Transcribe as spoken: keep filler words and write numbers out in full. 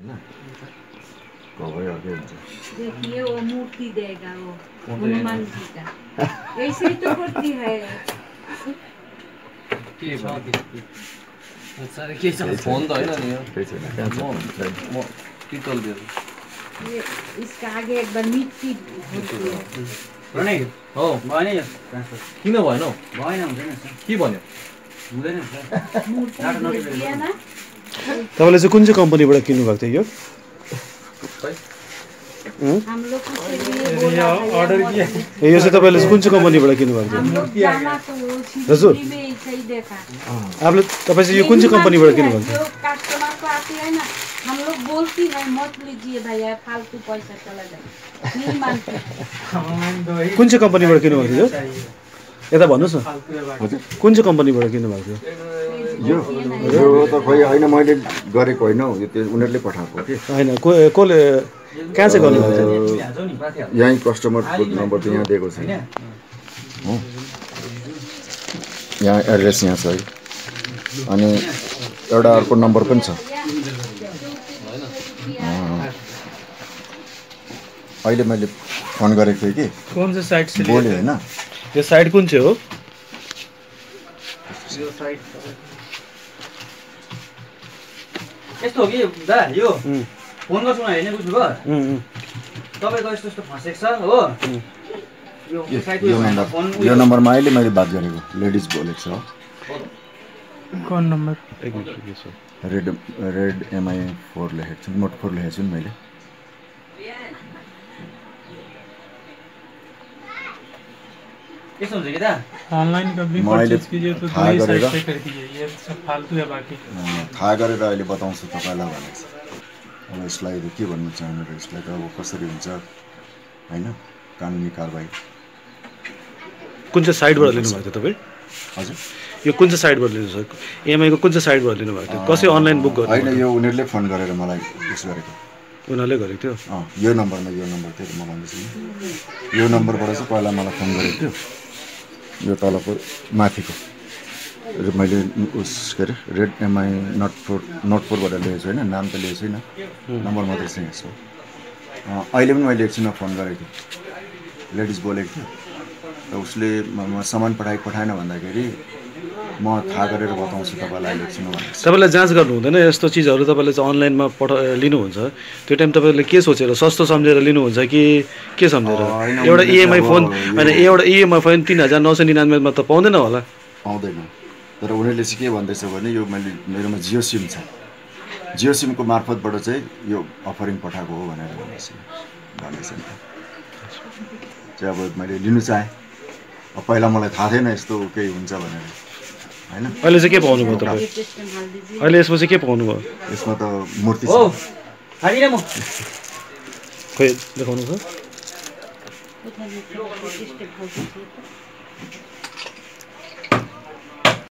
देखिए वो मूर्ति देगा वो हनुमान जी का ऐसे ही तो करती है फोन तो हैन नि यो म पितल दियो ये इसका आगे एक बार मिट्टी होती है प्रणय हो भएन यो ट्रान्सफर किन भएन भएन हुँदैन के भन्यो हुँदैन सर मूर्ति दिया ना तपाईले चाहिँ कुन चाहिँ कम्पनीबाट किन्नु भएको थियो यो हम लोग उसके लिए बोला ऑर्डर किया यो चाहिँ तपाईले चाहिँ कुन चाहिँ कम्पनीबाट किन्नु भएको हम थियो लोग जाना तो हजुर। सीसीटीवी में ऐसा ही देखा आपले तपाईँ चाहिँ यो कुन चाहिँ कम्पनीबाट किन्नु भएको जो कस्टमर को आते हैं ना हम लोग बोलती है मत लीजिए भैया फालतू पैसा चला जाए नहीं मानते थियो कुन चाहिँ कम्पनीबाट किन्नु भएको थियो यता भन्नुहोस् न कुन चाहिँ कम्पनीबाट किन्नु भएको थियो यो यो त खोइ होइन मैले गरेको होइन हौ यो त्यो उनीहरूले पठाएको कि होइन को कसले कहाँ चाहिँ गर्नुभएको थियो यहीँ कस्टमरको नम्बर त यहाँ दिएको छ हो यहाँ एड्रेस यहाँ छ है अनि एउटा अर्को नम्बर पनि छ अहिले मैले फोन गरेको थिएँ कि कुन चाहिँ साइट से बोल्यो होइन यो साइट कुन चाहिँ हो यो साइड यस्तो हो कि दा यो फोन गर्छु न हेर्ने बुझ्नुभयो तपाईँको यस्तो यस्तो फसेको छ हो यो साइड यो नम्बर यो नम्बरमा अहिले मैले बात गरेको लेडिज बोलेको छ कुन नम्बर एक मिनट के छ रेड रेड एमआई फोर लेखेको छु नोट फोर लेखेको छु नि मैले यस्तो हुन्छ कि दा ऑनलाइन कभी परचेज कीजिए तो दो ही साइड से करिए ये सब फालतू है बाकी थाहा गरेर अहिले बताउँछु तपाईँलाई भनेको छ अब यसलाई के भन्नु चाहनु र यसलाई त अब कसरी हुन्छ होइन कानुनी कारबाही कुन चाहिँ साइटबाट लिनुभएको थियो तपाईँ हजुर यो कुन चाहिँ साइटबाट लिनु छ एमआईको कुन चाहिँ साइटबाट लिनुभएको थियो कसै अनलाइन बुक गर्नु होइन यो उनीहरूले फोन गरेर मलाई उस गरेको उनीहरूले गरेको थियो अँ यो नम्बरमा यो नम्बर थियो म भन्दैछु यो नम्बरबाट चाहिँ पहिला मलाई फोन गरेको थियो यो तलको माथिको र मैले उस के अरे red MI note four note फोरबाट लिएको छु होइन नाम त लिएको छुइनँ नम्बर मात्रै चाहिँ यसो अहिले पनि मैले एकछिनमा फोन गरेको थिएँ लेडिज बोलेको थियो र उसले म सामान पठाइ पठाएन भन्दाखेरि म थाहा गरेर बताउँछु तपाईँलाई अहिले एकछिनमा भनेको छु तपाईँलाई जाँच गर्नु हुँदैन यस्तो चिजहरू तपाईँले चाहिँ अनलाइनमा पठा लिनुहुन्छ त्यो टाइम तपाईँले के सोचेर सस्तो सम्झेर लिनुहुन्छ कि के सम्झेर एउटा इएमआई फोन होइन एउटा इएमआई फोन तिन हजार नौ सय निनानब्बेमा त पाउँदैन होला पाउँदैन तर उनीहरूले चाहिँ के भन्दैछ भने यो मैले मेरोमा जियो सिम छ जियो सिमको मार्फतबाट चाहिँ यो अफरिङ पठाएको हो भनेर भन्दैछ भन्दैछ नि चाहिँ अब मैले लिनु चाहेँ अब पहिला मलाई थाहा थिएन यस्तो केही हुन्छ भनेर होइन अहिले चाहिँ के पाउनुभयो तपाईँ अहिले यसमा चाहिँ के पाउनुभयो यसमा त मूर्ति हो छ हालिन म खोइ देखाउनु छ